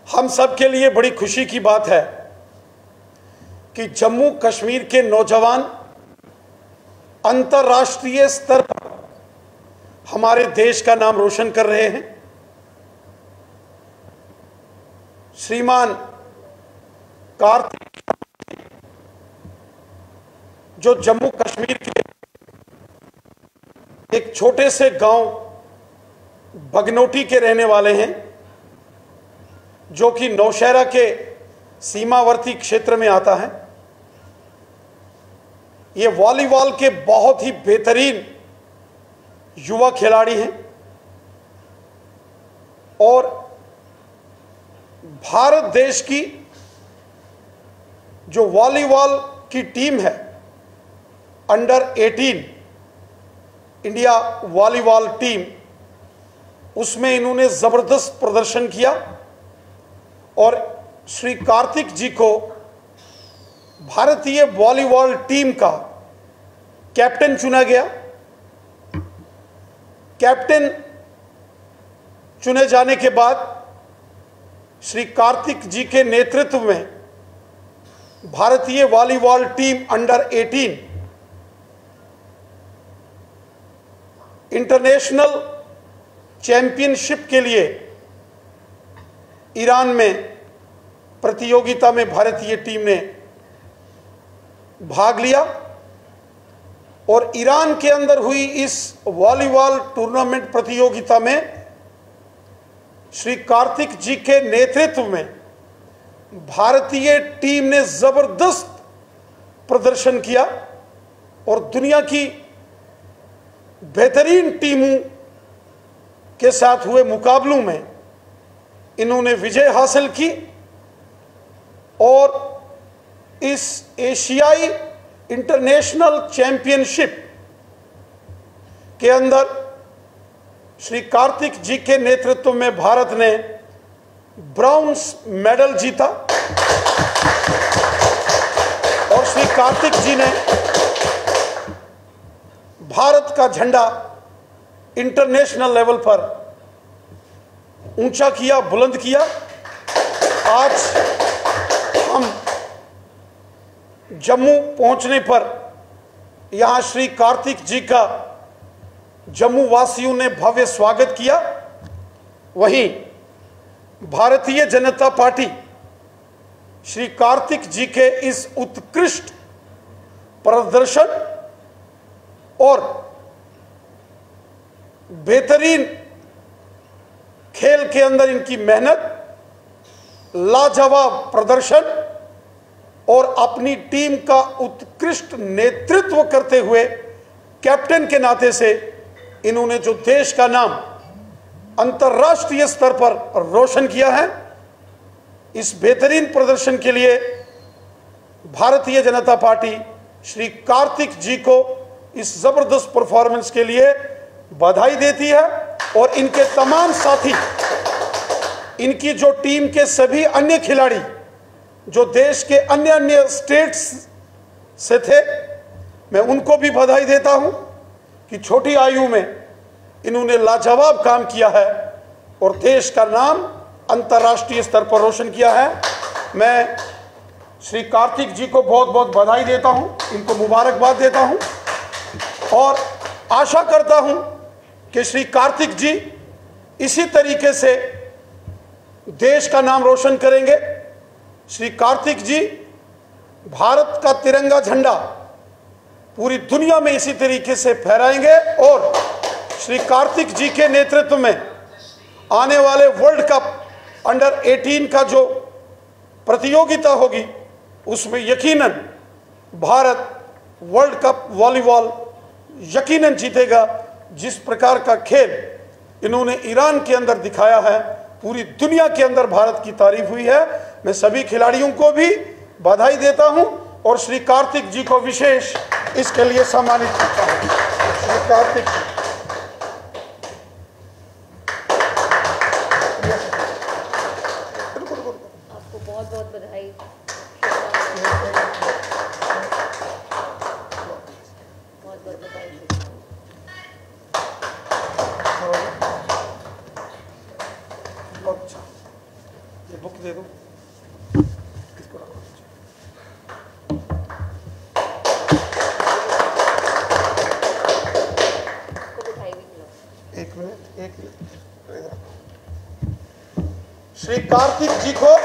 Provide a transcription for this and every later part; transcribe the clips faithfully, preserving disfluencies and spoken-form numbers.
हम सब के लिए बड़ी खुशी की बात है कि जम्मू कश्मीर के नौजवान अंतर्राष्ट्रीय स्तर पर हमारे देश का नाम रोशन कर रहे हैं। श्रीमान कार्तिक, जो जम्मू कश्मीर के एक छोटे से गांव बगनोटी के रहने वाले हैं, जो कि नौशहरा के सीमावर्ती क्षेत्र में आता है। ये वॉलीबॉल के बहुत ही बेहतरीन युवा खिलाड़ी हैं और भारत देश की जो वॉलीबॉल की टीम है अंडर अठारह इंडिया वॉलीबॉल टीम, उसमें इन्होंने जबरदस्त प्रदर्शन किया और श्री कार्तिक जी को भारतीय वॉलीबॉल टीम का कैप्टन चुना गया। कैप्टन चुने जाने के बाद श्री कार्तिक जी के नेतृत्व में भारतीय वॉलीबॉल टीम अंडर अठारह इंटरनेशनल चैंपियनशिप के लिए ईरान में प्रतियोगिता में भारतीय टीम ने भाग लिया और ईरान के अंदर हुई इस वॉलीबॉल टूर्नामेंट प्रतियोगिता में श्री कार्तिक जी के नेतृत्व में भारतीय टीम ने जबरदस्त प्रदर्शन किया और दुनिया की बेहतरीन टीमों के साथ हुए मुकाबलों में इन्होंने विजय हासिल की और इस एशियाई इंटरनेशनल चैंपियनशिप के अंदर श्री कार्तिक जी के नेतृत्व में भारत ने ब्रॉन्ज मेडल जीता और श्री कार्तिक जी ने भारत का झंडा इंटरनेशनल लेवल पर ऊंचा किया, बुलंद किया। आज हम जम्मू पहुंचने पर यहां श्री कार्तिक जी का जम्मू वासियों ने भव्य स्वागत किया। वहीं भारतीय जनता पार्टी श्री कार्तिक जी के इस उत्कृष्ट प्रदर्शन और बेहतरीन खेल के अंदर इनकी मेहनत, लाजवाब प्रदर्शन और अपनी टीम का उत्कृष्ट नेतृत्व करते हुए कैप्टन के नाते से इन्होंने जो देश का नाम अंतर्राष्ट्रीय स्तर पर रोशन किया है, इस बेहतरीन प्रदर्शन के लिए भारतीय जनता पार्टी श्री कार्तिक जी को इस जबरदस्त परफॉर्मेंस के लिए बधाई देती है और इनके तमाम साथी, इनकी जो टीम के सभी अन्य खिलाड़ी जो देश के अन्य अन्य स्टेट्स से थे, मैं उनको भी बधाई देता हूं कि छोटी आयु में इन्होंने लाजवाब काम किया है और देश का नाम अंतर्राष्ट्रीय स्तर पर रोशन किया है। मैं श्री कार्तिक जी को बहुत बहुत बधाई देता हूं, इनको मुबारकबाद देता हूं और आशा करता हूं कि श्री कार्तिक जी इसी तरीके से देश का नाम रोशन करेंगे। श्री कार्तिक जी भारत का तिरंगा झंडा पूरी दुनिया में इसी तरीके से फहराएंगे और श्री कार्तिक जी के नेतृत्व में आने वाले वर्ल्ड कप अंडर अठारह का जो प्रतियोगिता होगी उसमें यकीनन भारत वर्ल्ड कप वॉलीबॉल यकीनन जीतेगा। जिस प्रकार का खेल इन्होंने ईरान के अंदर दिखाया है, पूरी दुनिया के अंदर भारत की तारीफ हुई है। मैं सभी खिलाड़ियों को भी बधाई देता हूं और श्री कार्तिक जी को विशेष इसके लिए सम्मानित करता हूं। श्री कार्तिक आपको बहुत बहुत बधाई। बहुत बहुत बधाई। बहुत अच्छा। बुक दे दो, इसको रखो। इसको मिठाई भी खिलाओ। एक मिनट एक मिनट श्री कार्तिक जी को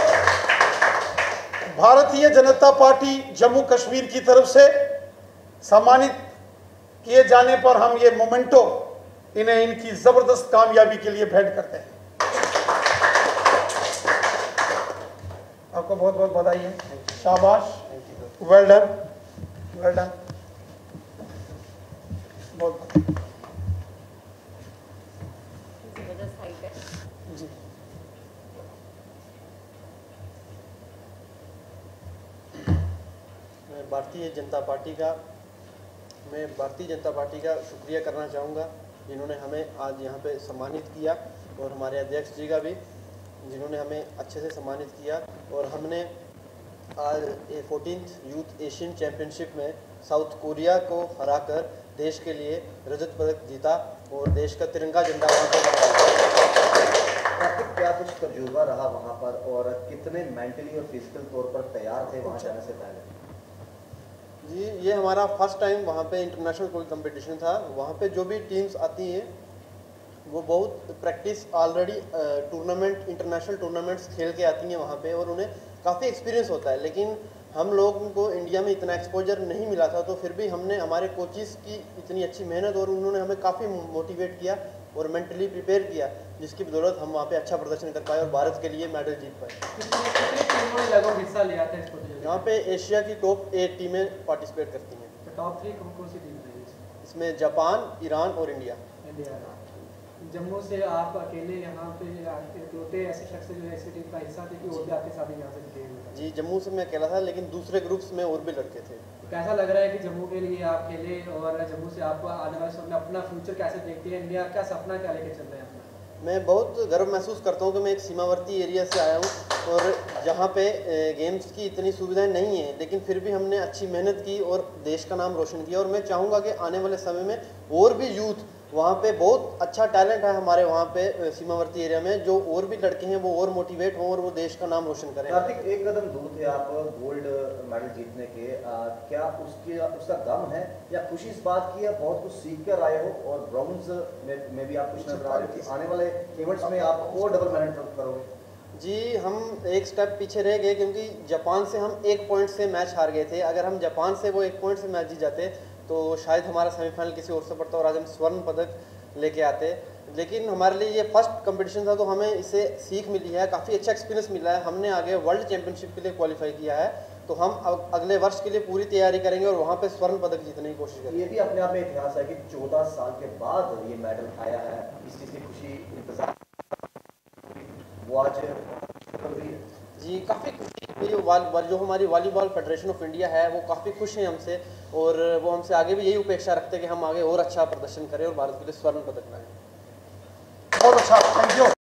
भारतीय जनता पार्टी जम्मू कश्मीर की तरफ से सम्मानित किए जाने पर हम ये मोमेंटो इन्हें इनकी जबरदस्त कामयाबी के लिए भेंट करते हैं। आपको बहुत बहुत बधाई है, शाबाश, वेल डन, वेल डन, बहुत जबरदस्त हाइट है। जी। मैं भारतीय जनता पार्टी का मैं भारतीय जनता पार्टी का शुक्रिया करना चाहूँगा, जिन्होंने हमें आज यहाँ पे सम्मानित किया, और हमारे अध्यक्ष जी का भी, जिन्होंने हमें अच्छे से सम्मानित किया। और हमने आज फोर्टीन्थ यूथ एशियन चैम्पियनशिप में साउथ कोरिया को हराकर देश के लिए रजत पदक जीता और देश का तिरंगा झंडा वहाँ कार्तिक, क्या कुछ तजुर्बा रहा वहाँ पर और कितने मेंटली और फिजिकल तौर पर तैयार थे वहाँ जाने से पहले? जी, ये हमारा फर्स्ट टाइम वहाँ पे इंटरनेशनल कोई कंपटीशन था। वहाँ पे जो भी टीम्स आती हैं वो बहुत practice already tournament international tournaments खेल के आती हैं वहाँ पे, और उन्हें काफ़ी एक्सपीरियंस होता है। लेकिन हम लोगों को इंडिया में इतना एक्सपोजर नहीं मिला था, तो फिर भी हमने हमारे कोचिज़ की इतनी अच्छी मेहनत और उन्होंने हमें काफ़ी मोटिवेट किया और मेंटली प्रिपेयर किया, जिसकी बदौलत हम वहाँ पे अच्छा प्रदर्शन कर पाए और भारत के लिए मेडल जीत पाए। कितनी टीमों ने लगभग हिस्सा लिया था इस प्रतियोगिता? यहाँ पे एशिया की टॉप एट टीमें पार्टिसिपेट करती हैं। तो टॉप थ्री कौन कौन सी टीम रही इसमें? इसमें जापान, ईरान और इंडिया। इंडिया। जम्मू से आप अकेले यहाँ पे इकलौते ऐसे शख्स जो है ऐसी टीम का हिस्सा थे कि और भी आपके साथ यहाँ से खेल रहे थे? जी, जम्मू से मैं अकेला था, लेकिन दूसरे ग्रुप्स में और भी लड़के थे। कैसा लग रहा है कि जम्मू के लिए आप खेले, और जम्मू से आप आने वाले समय में अपना फ्यूचर कैसे देखते हैं? इंडिया क्या सपना क्या लेके चल रहे हैं अपना? मैं बहुत गर्व महसूस करता हूँ कि मैं एक सीमावर्ती एरिया से आया हूँ, और जहाँ पे गेम्स की इतनी सुविधाएं नहीं हैं, लेकिन फिर भी हमने अच्छी मेहनत की और देश का नाम रोशन किया। और मैं चाहूँगा कि आने वाले समय में और भी यूथ, वहाँ पे बहुत अच्छा टैलेंट है हमारे वहाँ पे सीमावर्ती एरिया में, जो और भी लड़के हैं वो और मोटिवेट हों और वो देश का नाम रोशन करें। कार्तिक, एक कदम दूर थे आप गोल्ड मेडल जीतने के, आ, क्या उसके उसका गम है या खुशी इस बात की है बहुत कुछ सीख कर आए हो, और ब्रॉन्ज में, में भी आप कुछ नजर आ रहे हो कि आने वाले इवेंट्स में आप और डबल मेडल करोगे? जी, हम एक स्टेप पीछे रह गए, क्योंकि जापान से हम एक पॉइंट से मैच हार गए थे। अगर हम जापान से वो एक पॉइंट से मैच जीत जाते तो शायद हमारा सेमीफाइनल किसी और से पड़ता और आज हम स्वर्ण पदक लेके आते। लेकिन हमारे लिए ये फर्स्ट कंपटीशन था, तो हमें इससे सीख मिली है, काफ़ी अच्छा एक्सपीरियंस मिला है। हमने आगे वर्ल्ड चैंपियनशिप के लिए क्वालिफाई किया है, तो हम अब अगले वर्ष के लिए पूरी तैयारी करेंगे और वहाँ पे स्वर्ण पदक जीतने की कोशिश करेंगे। ये भी अपने आप में इतिहास है कि चौदह साल के बाद ये मेडल आया है, इस चीज़ की खुशी इंतजार वो आज रही है। जी, काफ़ी खुशी हुई। वाल जो हमारी वॉलीबॉल फेडरेशन ऑफ इंडिया है वो काफ़ी खुश हैं हमसे, और वो हमसे आगे भी यही अपेक्षा रखते हैं कि हम आगे और अच्छा प्रदर्शन करें और भारत के लिए स्वर्ण पदक लाएं। बहुत अच्छा, थैंक यू।